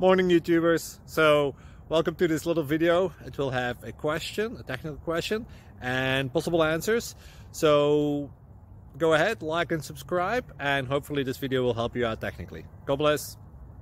Morning YouTubers. So welcome to this little video. It will have a question, a technical question, and possible answers. So go ahead, like and subscribe, and hopefully this video will help you out technically. God bless.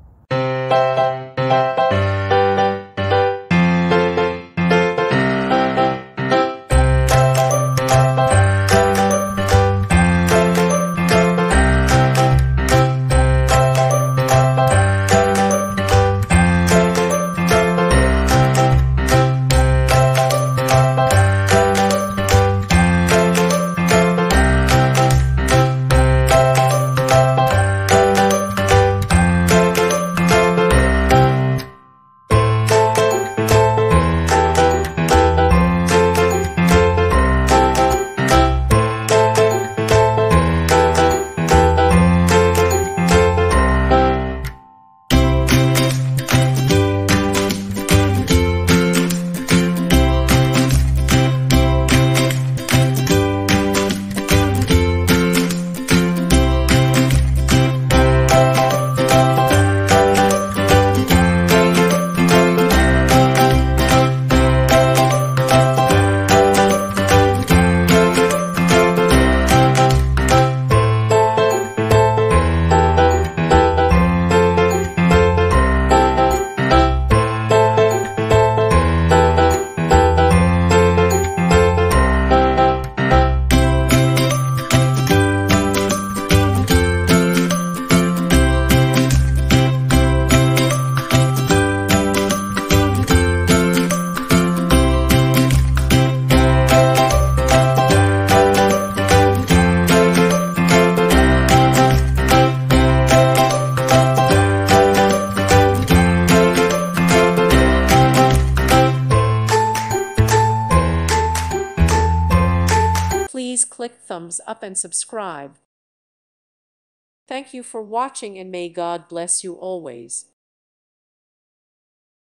Please click thumbs up and subscribe. Thank you for watching, and may God bless you always.